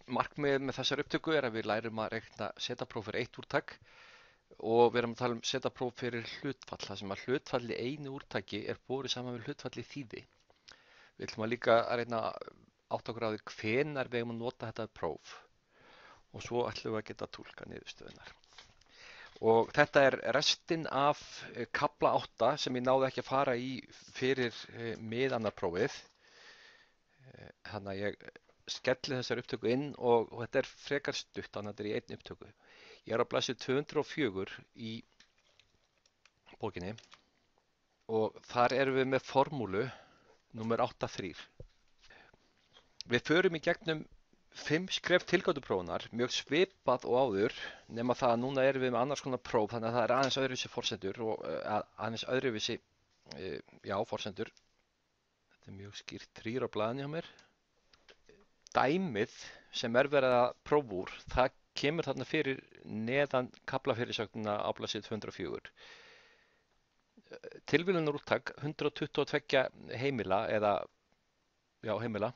Markmiðið með þessar upptöku er að við lærum að reikna setapróf fyrir eitt úrtak og við erum að tala um setapróf fyrir hlutfall, þar sem að hlutfall í einu úrtaki er borið saman við hlutfall í þýði. Við ætlum að líka að reyna átta okkur á því hvenær við eigum að nota þetta próf og svo ætlum við að geta túlkað niðurstöðunar. Og þetta er restin af kafla 8 sem ég náði ekki að fara í fyrir miðannarprófið. Þannig að ég skelli þessar upptöku inn og þetta er frekar stutt, þannig að þetta er í einn upptöku. Ég er á blaðsíðu 204 í bókinni og þar erum við með formúlu númer 8.3. Við förum í gegnum 5 skref tilgátuprófunar, mjög svipað og áður, nema það að núna erum við með annars konar próf, þannig að það er aðeins öðruvísi forsendur og aðeins öðruvísi, forsendur. Þetta er mjög skýrt 3 á blaðinu hjá mér. Dæmið sem er verið að prófa úr, það kemur þarna fyrir neðan kaflafyrirsögnina á blaðsíðu 204. Tilviljunarúrtak 122 heimila heimila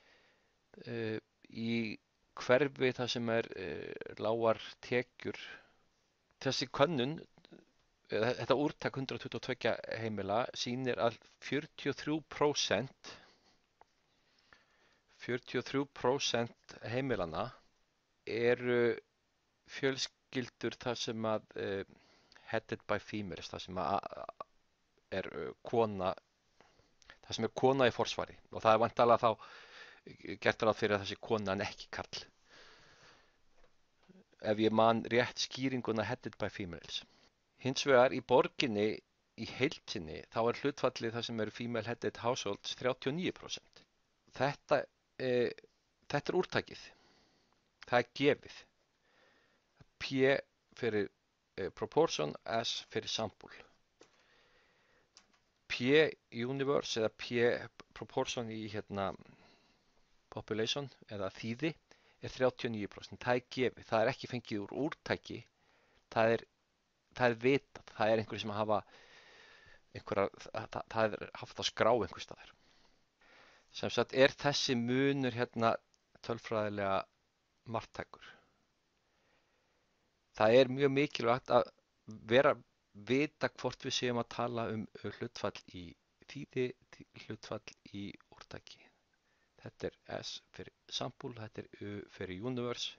í hverfi þar sem er lágar tekjur. Þessi könnun, þetta úrtak 122 heimila sýnir að 43% heimilana eru fjölskyldur þar sem að headed by females, þar sem er kona í forsvari og það er væntanlega þá gert ráð fyrir að þessi kona en ekki karl. Ef ég man rétt skýringuna headed by females. Hins vegar í borginni í heild sinni þá er hlutfallið þar sem eru female headed households 39%. Þetta er úrtakið. Það er gefið. P fyrir proportion, S fyrir sample. P universe eða P proportion í population eða þýði er 39%. Það er gefið. Það er ekki fengið úr úrtaki. Það er vitað. Það er einhverjir sem hafa það er haft að skrá einhvers staðar. Sem sagt er þessi munur tölfræðilega marktækur. Það er mjög mikilvægt að vita hvort við séum að tala um hlutfall í þýði, hlutfall í úrtaki. Þetta er S fyrir sample, þetta er U fyrir universe.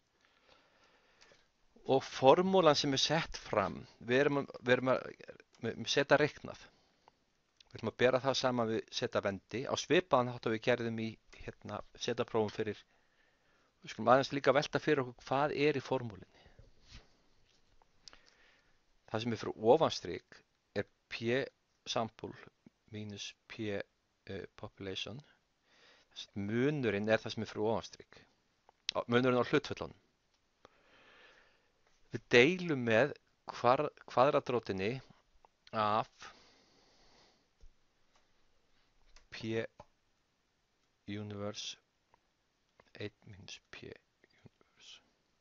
Og formúlan sem er sett fram, við erum að setja reiknað. Við ætlum að bera það saman við setavendi á svipaðan hátt að við gerðum í setaprófum fyrir. Við skulum aðeins líka velta fyrir okkur hvað er í formúlinni. Það sem er fyrir ofanstrik er P sample mínus P population. Munurinn er það sem er fyrir ofanstrik. Munurinn á hlutföllunum. Við deilum með kvadratrótinni af P universe 1 minus P universe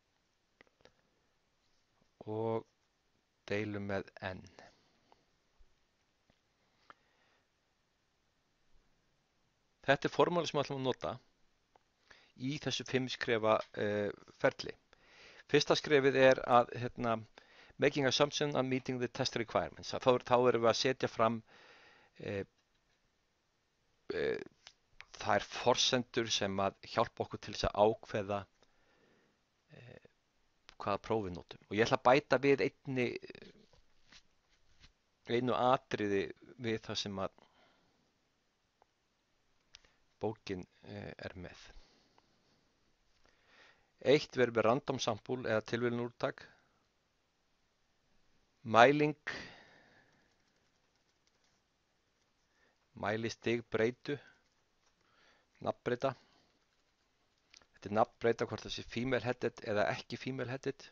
og deilum með N. Þetta er formúla sem við ætlum að nota í þessu 5 skrefa ferli. Fyrsta skrefið er að making assumption and meeting the test requirements. Þá erum við að setja fram þær forsendur sem að hjálpa okkur til þess að ákveða hvaða prófið notum. Og ég ætla að bæta við einu atriði við það sem að bókin er með. Eitt verður með random sample eða tilviljunarúrtak. Mælistig breytu, nafnbreyta. Þetta er nafnbreyta hvort það sé female headed eða ekki female headed.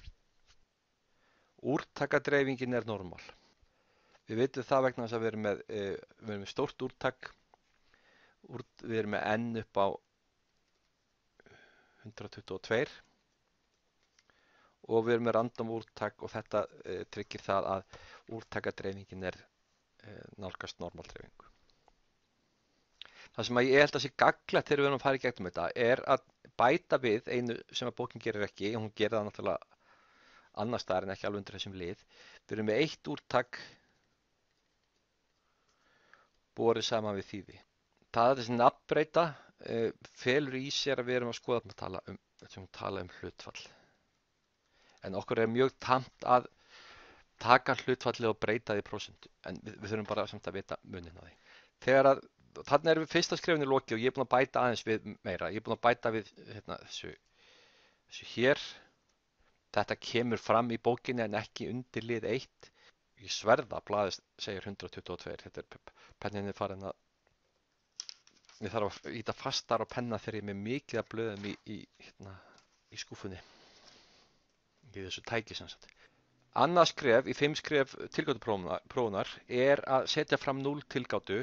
Úrtakadreifingin er normal. Við vitum það vegna þess að við erum með stórt úrtak. Við erum með N upp á 122 og við erum með random úrtak og þetta tryggir það að úrtakadreifingin er nálgast normaldreifingu. Það sem ég held að sé gagnlegt þegar við erum að fara í gegnum þetta er að bæta við einu sem að bókin gerir ekki, hún gerir það náttúrulega annar staðar en ekki alveg undir þessum lið. Við erum með eitt úrtak borið saman við þýði. Það er þessi nafnbreyta felur í sér að við erum að skoða að tala um hlutfall. En okkur er mjög tamt að taka hlutfallið og breyta því í prósentu. En við þurfum bara samt að vita muninn á því. Þarna erum við fyrsta skrefinu lokið og ég er búinn að bæta aðeins við meira. Ég er búinn að bæta við þessu hér. Þetta kemur fram í bókinni en ekki undir lið 1. Ég sverða að blaðið segir 122. Þetta er penninni farin að... Ég þarf að íta fastar á penna þegar ég er með mikið af blöðum í skúfunni. Í þessu tæki sem sagt. Annað skref í 5 skref tilgátuprófunar er að setja fram 0 tilgátu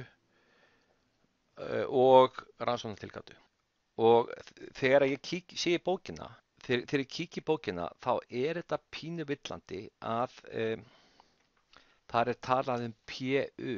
og rannsóknartilgátu. Og þegar ég sé í bókina, þegar ég kík í bókina, þá er þetta pínu villandi að þar er talað um PU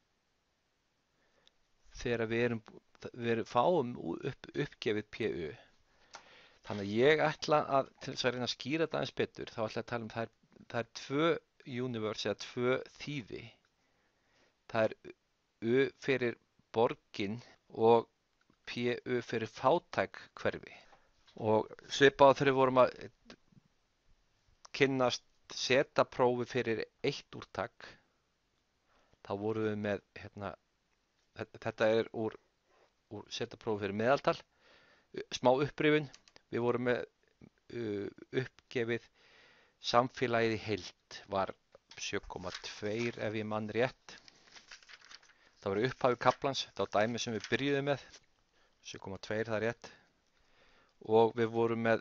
þegar við fáum uppgefið PU. Þannig að ég ætla að, til þess að reyna að skýra þetta aðeins betur, þá ætla að tala um það er 2 universe eða 2 þýði. Það er U fyrir borgin og PU fyrir fátæk hverfi. Og svipað þegar við vorum að kynnast setaprófi fyrir 1 úrtak, þá vorum við með, þetta er úr setaprófi fyrir meðaltal, smá upprifun. Við vorum með uppgefið samfélagið í heild var 7,2 ef ég mann rétt. Það var upphafi kaflans, þetta var dæmi sem við byrjuðum með, 7,2 það er rétt. Og við vorum með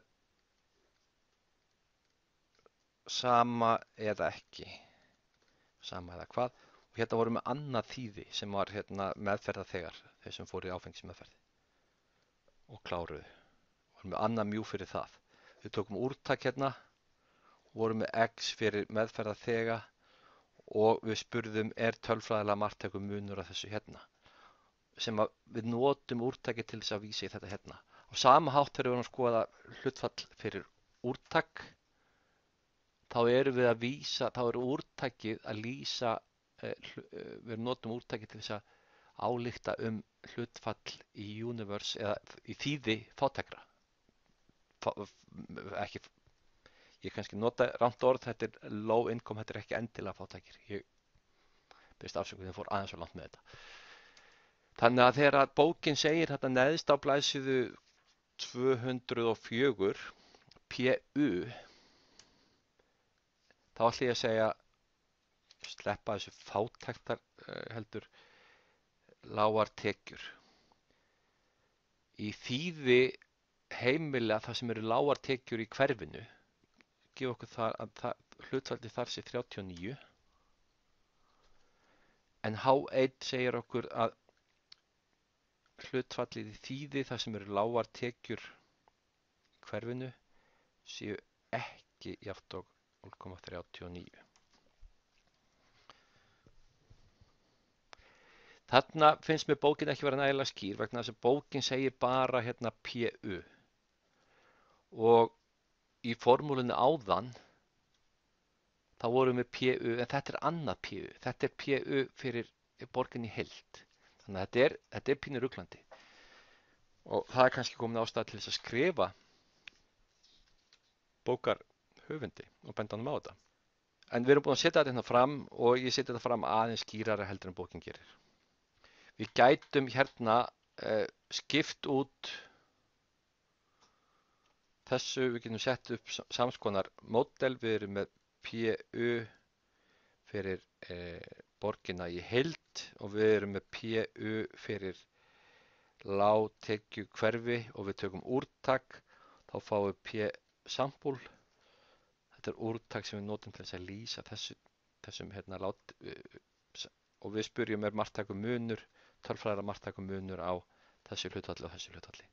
sama eða ekki, sama eða hvað. Og hérna vorum við með annað þýði sem var meðferðarþegar, þeir sem fóru í áfengismeðferð og kláruðu. Vorum með annað mjú fyrir það. Við tókum úrtak hérna, vorum með X fyrir meðferðarþega og við spurðum er tölfræðilega marktækur munur af þessu hérna. Sem að við notum úrtakið til þess að vísa í þetta hérna. Á sama hátt þegar við vorum að skoða hlutfall fyrir úrtak, þá erum við að vísa, þá er úrtakið að lýsa, við notum úrtakið til þess að álykta hlutfall í universe eða í þýði fátækra. Ég kannski nota rangt orð, þetta er low income, þetta er ekki endilega fátækir. Ég byrst afsökuð, ég fór aðeins svo langt með þetta. Þannig að þegar bókin segir þetta neðst á blaðsíðu 204 PU, þá ætla ég að segja, sleppa þessu fátæktar heldur lágar tekjur. Í þýði heimilega það sem eru lágar tekjur í hverfinu, gefa okkur þar að hlutfallið þar sé 39, en H1 segir okkur að hlutfallið í þýði þar sem eru lágar tekjur í hverfinu séu ekki jafnt og 0,39. Þarna finnst mér bókin ekki vera nægilega skýr vegna þess að bókin segir bara PU og í formúlunni áðan þá vorum við PU en þetta er annað PU, þetta er PU fyrir borgin í heild. Þannig að þetta er pínu ruglandi og það er kannski komin ástæða til þess að skrifa bókar höfundi og benda honum á þetta. En við erum búin að setja þetta fram og ég setja þetta fram aðeins skýrara heldur en bókin gerir. Við gætum skipt út þessu, við getum sett upp samskonar módel, við erum með PU fyrir borgina í heild og við erum með PU fyrir lágtekju hverfi og við tökum úrtak, þá fáum við P-sampúl. Þetta er úrtak sem við notum til þess að lýsa þessum og við spyrjum er marktækur munur, tölfræðilega marktækur munur á þessu hlutfalli og þessu hlutfalli.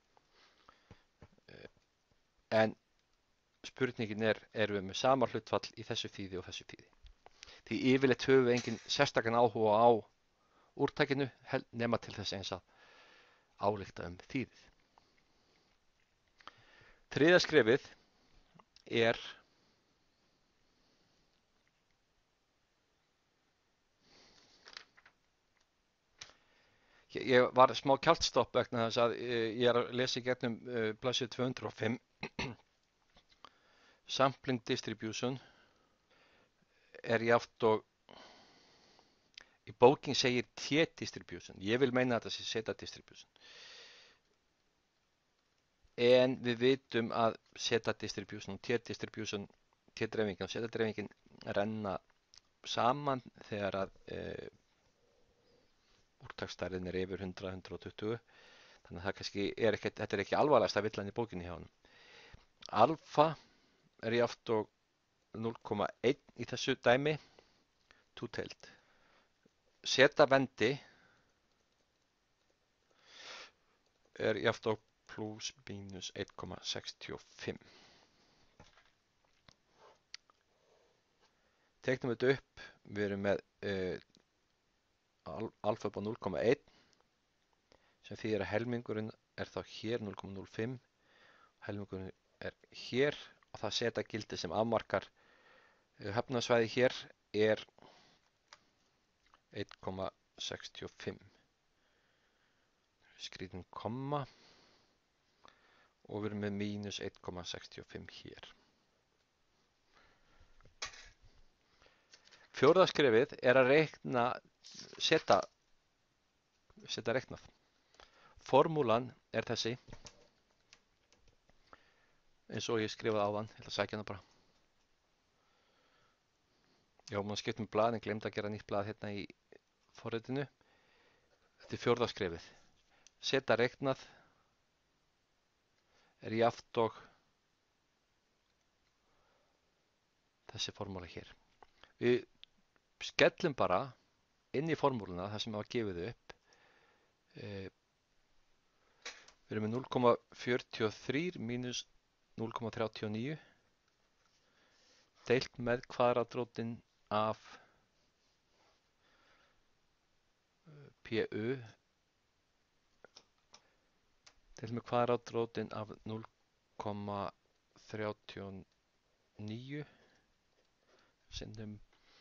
En spurningin erum við með sama hlutfall í þessu þýði og þessu þýði. Því yfirleitt höfum við engin sérstakan áhuga á úrtakinu nema til þess eins að álykta þýðið. Þriðja skrefið er ég var smá kjáltstopp vegna þess að ég er að lesa í gegnum blaðsíðu 205 Sampling Distribution er jafnt og í bókin segir T-distribution. Ég vil meina að þetta sé Z-distribution. En við vitum að Z-distribution og T-distribution, T-dreifingin og Z-dreifingin renna saman þegar að úrtaksstærðin er yfir 100-120. Þannig að það kannski þetta er ekki alvarlegasta villan í bókinni hjá honum. Alfa er jafnt og 0,1 í þessu dæmi, two-tailed. Z-vendi er jafnt og plus mínus 1,65. Teiknum þetta upp, við erum með alfa upp á 0,1 sem þýðir að helmingurinn er þá hér 0,05, helmingurinn er hér og það Z-gildi sem afmarkar höfnasvæði hér er 1,65. Skrýtum komma og við erum með mínus 1,65 hér. Fjórða skrefið er að reikna setja reiknað. Formúlan er þessi eins og ég skrifaði áðan, ég ætla að sækja hana bara. Já, maður skipt með blað en glemdi að gera nýtt blað hérna í forritinu. Þetta er fjórða skrefið. Setja reiknað er jafnt og þessi formúla hér. Við skellum bara inn í formúluna það sem hafa gefið upp. Við erum með 0,43 mínus 0,39 deilt með kvadratrótin af PU deilt með kvadratrótin af 0,39 sinnum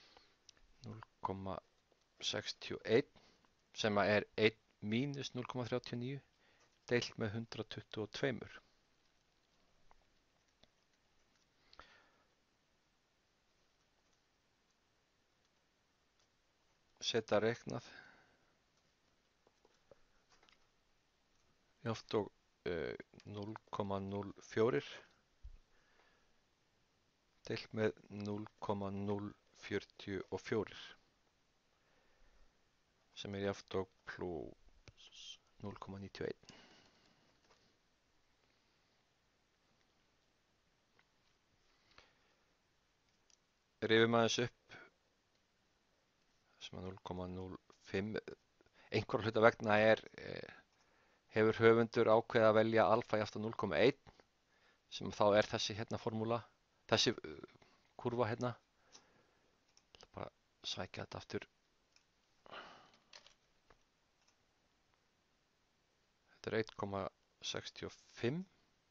0,61 sem er 1 mínus 0,39 deilt með 122. Setja reiknað jafnt og 0,04 deilt með 0,044 sem er jafnt og plus 0,91. Rifum aðeins upp sem er 0,05. Einhverja hluta vegna hefur höfundur ákveðið að velja alfa jafnt á 0,1 sem þá er þessi hérna formúla, þessi kurva hérna. Ég ætla bara að sækja þetta aftur. Þetta er 1,65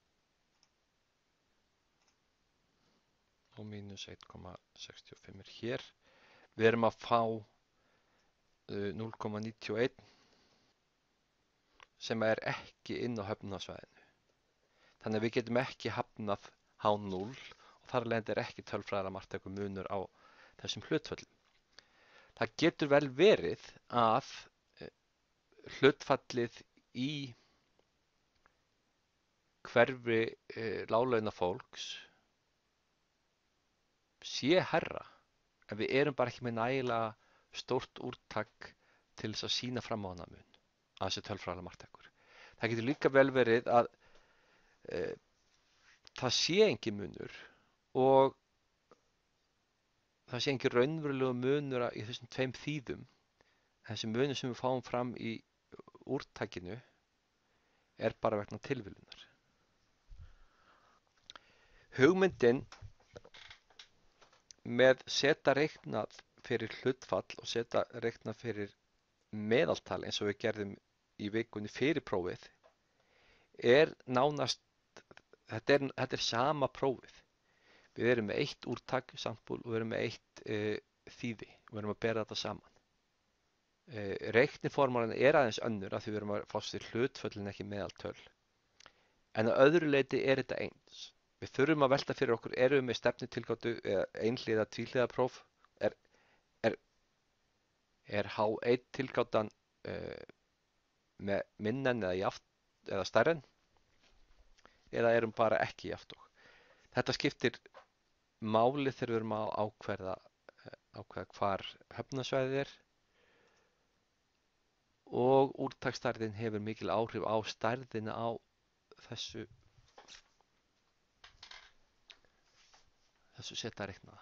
og mínus 1,65 er hér. Við erum að fá 0,91 sem er ekki inn á höfnasvæðinu. Þannig að við getum ekki hafnað H0 og þar lendir ekki tölfræðilega marktækur munur á þessum hlutföllum. Það getur vel verið að hlutfallið í hverfi láglaunafólks sé hærra en við erum bara ekki með nægilega stórt úrtak til þess að sýna fram á hana mun að þessi tölfræðilega marktækur. Það getur líka vel verið að það sé engin munur og það sé engin raunverulegu munur í þessum tveim þýðum. Þessi munur sem við fáum fram í úrtakinu er bara vegna tilviljunar. Hugmyndin með setja reiknað fyrir hlutfall og setja reiknað fyrir meðaltal eins og við gerðum í vikunni fyrir prófið er nánast þetta er sama prófið. Við erum með eitt úrtak, sambúl, og við erum með eitt þýði og við erum að bera þetta saman. Reikniformúlan er aðeins önnur af því við erum að fást við hlutföllin ekki meðaltöl. En að öðru leyti er þetta eins. Við þurfum að velta fyrir okkur, erum við með stefnutilgátu eða einhliða, tvíhliða próf? Er H1 tilgátan með minna eða stærra en? Eða erum bara ekki jafnt og? Þetta skiptir máli þegar við erum að ákveða hvar höfnasvæðið er, og úrtaksstærðin hefur mikil áhrif á stærðina á þessu setareiknaða.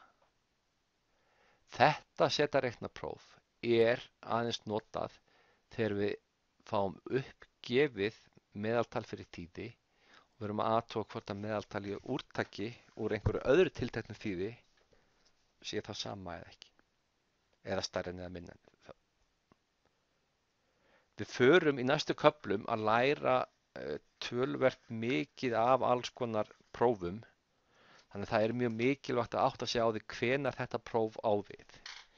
Þetta setareiknapróf er aðeins notað þegar við fáum uppgefið meðaltal fyrir þýði og við erum að athuga hvort að meðaltal í úrtaki úr einhverju öðru tilteknu þýði sé það sama eða ekki, eða stærri eða minna. Við förum í næstu köflum að læra töluvert mikið af alls konar prófum, þannig að það er mjög mikilvægt að átta sig á því hvenær þetta próf á við.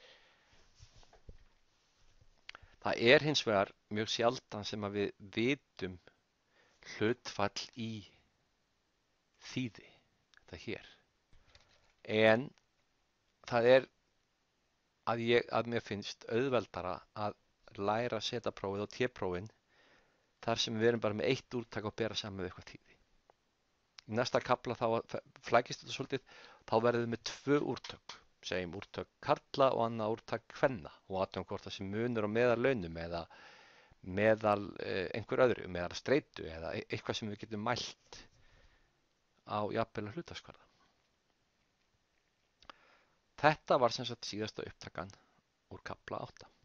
Það er hins vegar mjög sjaldan sem að við vitum hlutfall í þýði, þetta hér. En það er að mér finnst auðveldara að læra setaprófið og T-prófin þar sem við erum bara með eitt úrtak og bera saman við eitthvað þýði. Í næsta kafla þá flækist þetta svolítið, þá verðum við með 2 úrtök, segjum úrtök karla og annað úrtak kvenna og aðtöfum hvort það sem munur á meðal launum eða meðal einhver öðru, meðal streitu eða eitthvað sem við getum mælt á jafnvel hlutfallskvarða. Þetta var sem sagt síðasta upptakan úr kafla 8.